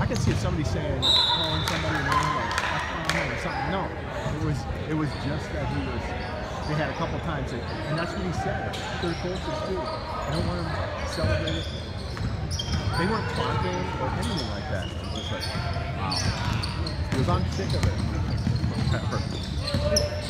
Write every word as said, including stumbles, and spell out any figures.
I can see if somebody saying, calling somebody a name like F or something. No, it was it was just that he was. They had a couple times, that, and that's what he said to the coaches too. I don't want to celebrate it. They weren't taunting or anything like that. It was just like, wow. He was on sick of it.